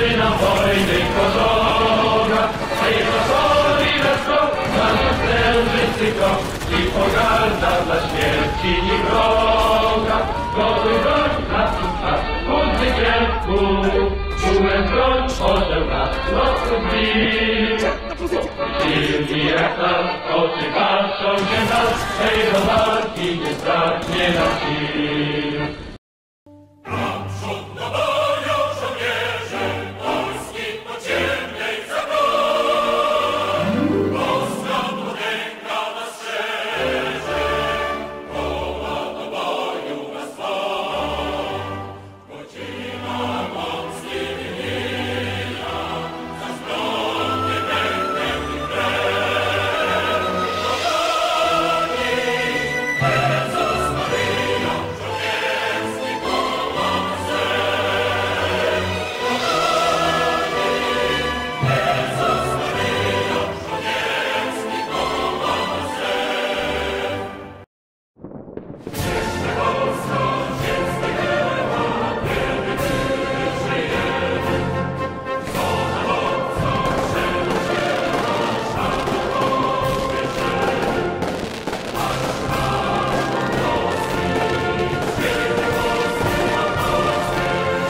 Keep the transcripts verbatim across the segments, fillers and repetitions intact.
syna wojny kozoga, hej zasoli wesko, na następny krok i pogarda dla śmierci i wroga. Gotuj broń, naprzód czas, budzny wielku, czułem broń, orzeł nas nocy bił. Silni jak nas, oczy patrzą się nas, hej do walki nie zbraknie nam sił. Naprzód do boju żołnierze, Polski podziemnej zabroń. Polska potęga nas strzeże, woła do boju nas woła. Godzina Polski wymienia, za zbrodnie będę i krew. Kochani, Jezus Maryjo, żołnierski pomoc serc. Kochani, Jezus Maryjo, żołnierski pomoc serc. Jeszcze Polska, dziecko nieba, kiedy Ty żyjemy. Złota moca, przeleciała, szata rozbierzemy. Aż prawo Polski, święty Polski na Polskę.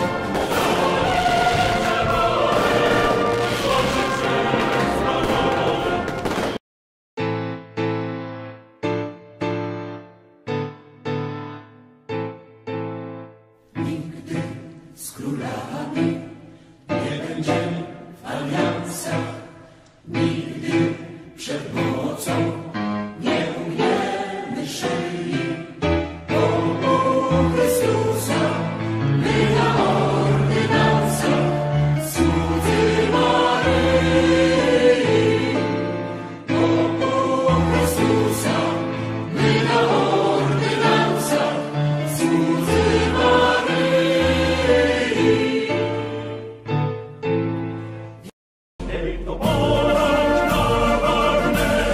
Złożyć się z narodem. Nigdy z królami nie będziemy w aliansach, nigdy przed mocą nie ugniemy szyi. Bo u Chrystusa my na ordynansach słudzy Maryi. Bo u Chrystusa my na ordynansach słudzy Maryi. Niech to Polak na Warnę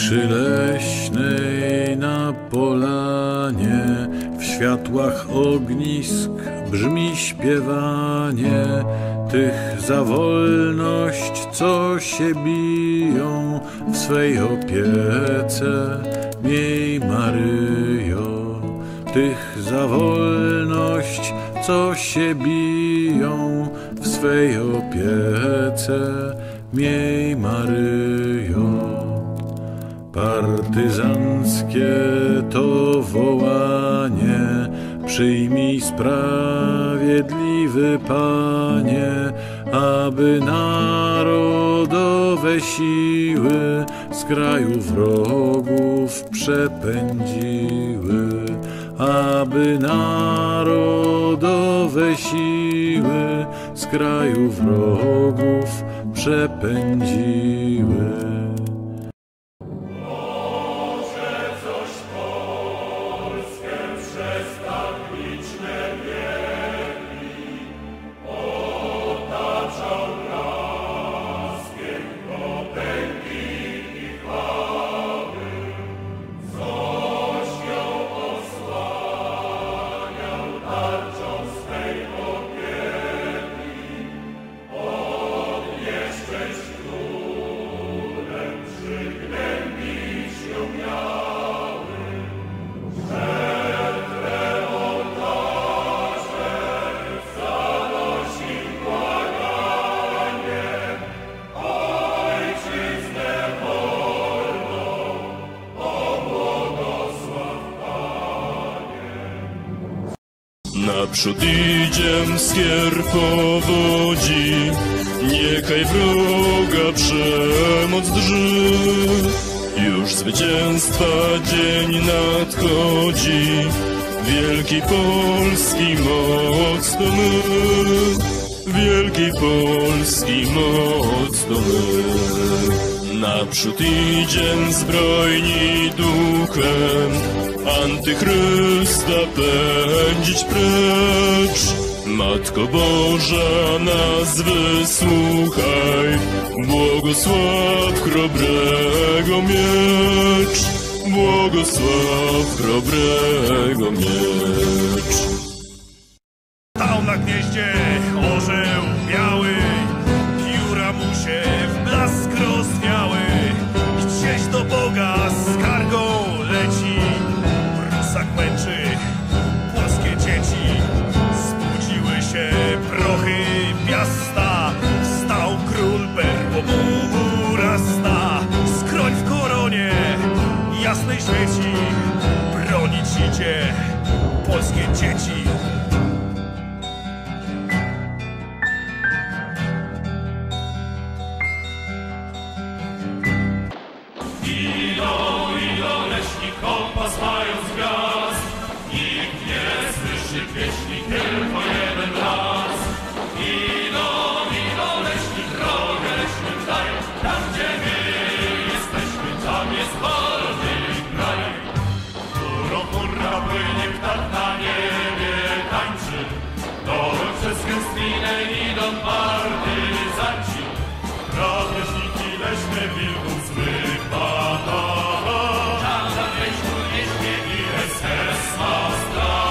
ciszy leśnej na polanie, w światłach ognisk brzmi śpiewanie tych za wolność, co się biją w swej opiece. Miej Maryjo, tych za wolność, co się biją w swej opiece. Miej Maryjo. Partyzanckie to wołanie, przyjmij sprawiedliwy Panie, aby narodowe siły z kraju wrogów przepędziły, aby narodowe siły z kraju wrogów przepędziły. Naprzód idziem skier powodzi, niechaj wroga przemoc drży. Już zwycięstwa dzień nadchodzi, wielkiej Polski moc to my, wielkiej Polski moc to my. Naprzód idziem zbrojni duchem, Antychrysta pędzić precz. Matko Boża, nas wysłuchaj, błogosław chrobrego miecz, błogosław chrobrego miecz. Stał na gnieździe orzeł biały, pióra mu się w blask rozwiały. Gdzieś do Boga skargą leci, Prusak męczy polskie dzieci. Zbudziły się prochy piasta, wstał król, perło mu urasta. Skroń w koronie jasnej świeci, bronić idzie polskie dzieci. Pieśni tylko jeden raz. Idą, idą leśni, drogę leśnym dają. Tam gdzie my jesteśmy, tam jest wolny kraj. Którą kurwa płynie ptak na niebie tańczy. Dołem przez gęstwinę idą partyzanci. Drobieżniki leśne wilków złych pada. Tam za wieśniu nie śmieje S S ma strach.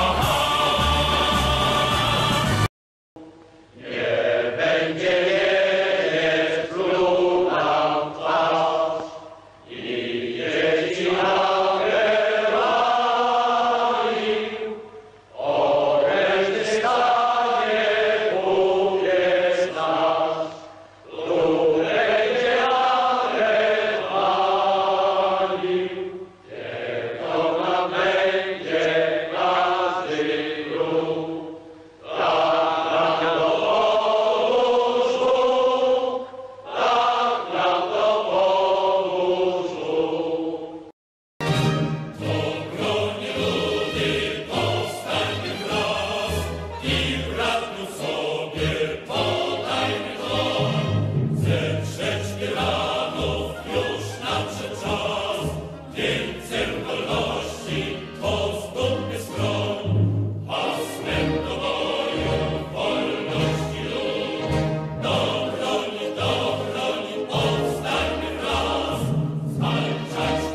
Walczyć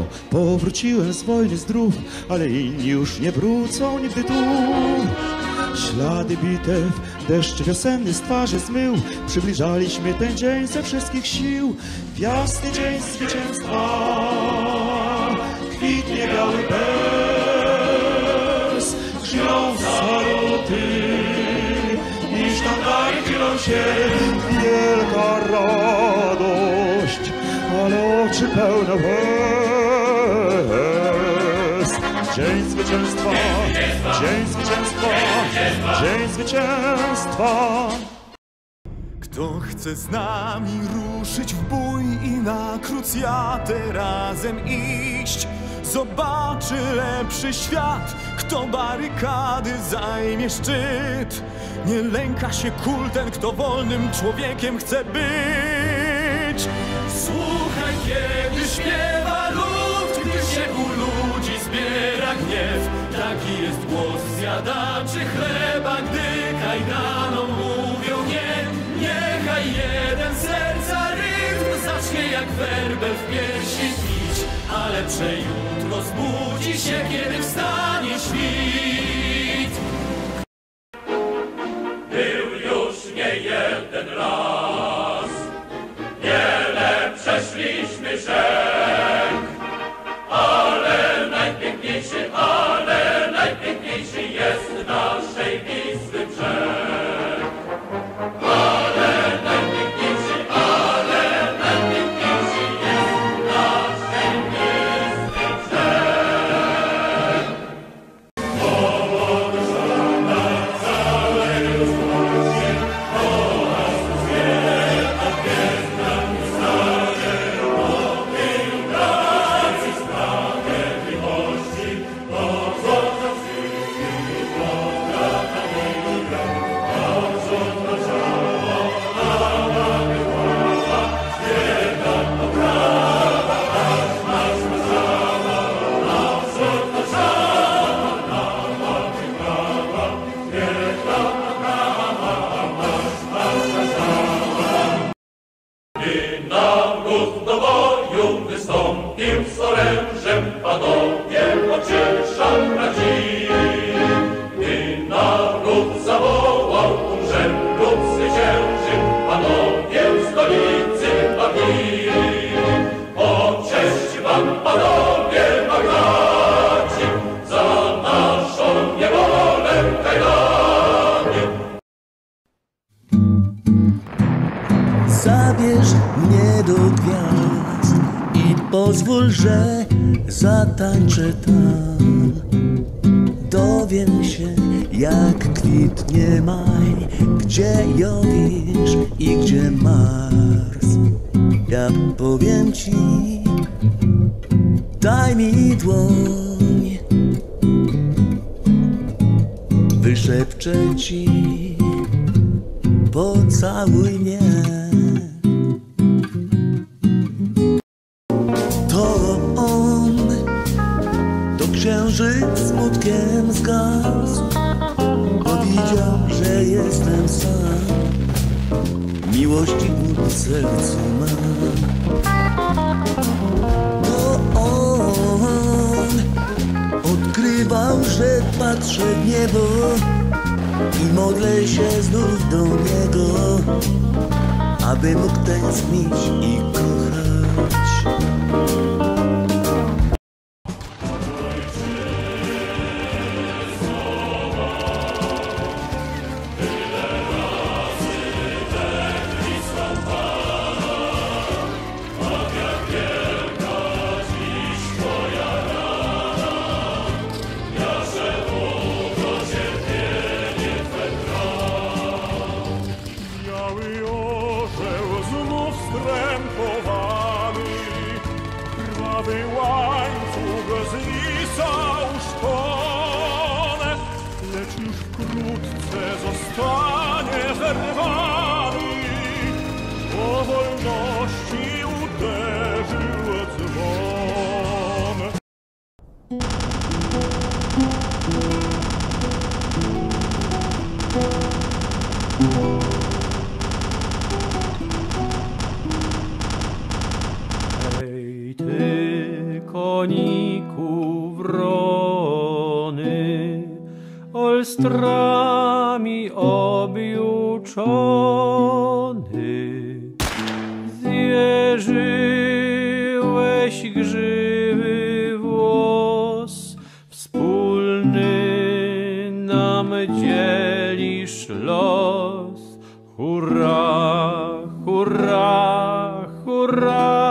mamo, powróciłem z wojny zdrów, ale inni już nie wrócą nigdy tu. Ślady bitew, deszcz wiosenny z twarzy zmył, przybliżaliśmy ten dzień ze wszystkich sił. W jasny dzień zwycięstwa kwitnie biały bez, grzmią saluty i sztandary chylą się. Wielka radość, ale oczy pełne łez. Dzień zwycięstwa, dzień zwycięstwa, dzień zwycięstwa. Kto chce z nami ruszyć w bój i na krucjatę razem iść, zobaczy lepszy świat. Kto barykady zajmie szczyt, nie lęka się kul ten, kto wolnym człowiekiem chce być. Słuchaj, kiedy śpiewa lud, gdy się u ludzi zbiera gniew. Taki jest głos zjadaczy chleba, gdy kajdanom mówią nie. Niechaj jeden serca rytm zacznie jak werbel w piersi bić, ale przejutro zbudzi się, kiedy wstanie świt. Był już nie jeden raz, wiele przeszliśmy rzek, ale najpiękniejszy, ale najpiękniejszy jest naszej Wisły brzeg. Ale najpiękniejszy, ale najpiękniejszy jest naszej Wisły brzeg. Położona całego złocie, oraz świata piękna i stare, ogień pracy, sprawiedliwości, to złota wszystkich, Boga Panienka, a złota ciała, mała wychwała, świetna poprawa, aż nas mazała, a złota ciała, mała wychwała, świetna poprawa, aż nas mazała. Gdy naród do boju wystąpił z orężem, panowie oczyszcza radzili. Gdy naród zawołał umrzem lub zwycięży, panowie w stolicy bawili. O cześć wam, panowie magnaci, za naszą niewolę kajdany. Zabierz mnie do gwiazd i pozwól, że zatańczę tam. Dowiem się, jak kwitnie maj, gdzie Jowisz i gdzie Mars. Ja powiem ci, daj mi dłoń, wyszepczę ci, pocałuj mnie. To on, to księżyc smutkiem zgasł, bo widział, że jestem sam, miłości głód w sercu mam. To on odkrywał, że patrzę w niebo i modlę się znów do niego, aby mógł tęsknić i kochać. Biały orzeł znów strępowany, krwawy łańcuch zwisał szpon, lecz już wkrótce zostanie zerwany, o wolności uderzył dzwon. Hej, ty, uczony, zjeżyłeś grzywy włos, wspólny nam dzielisz los. Hurra, hurra, hurra!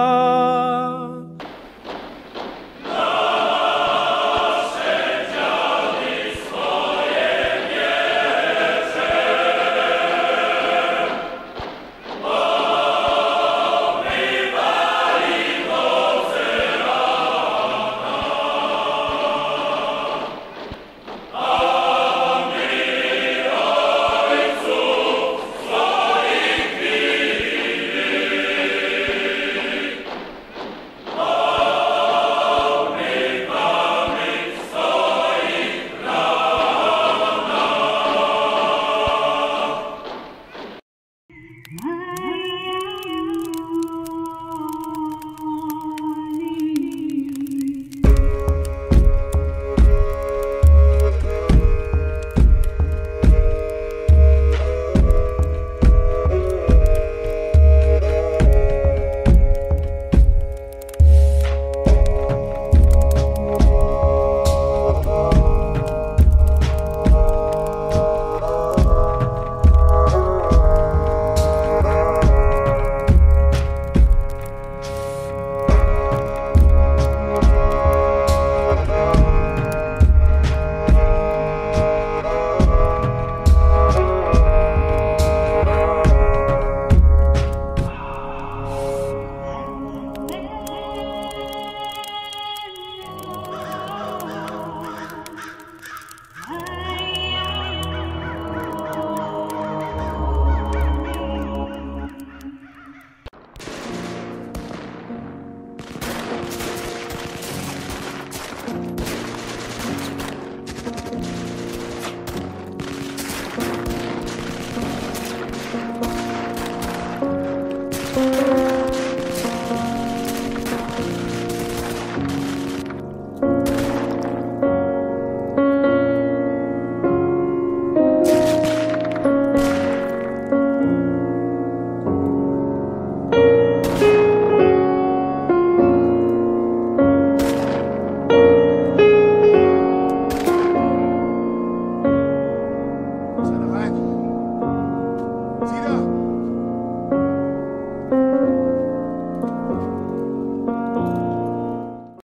Mm-hmm.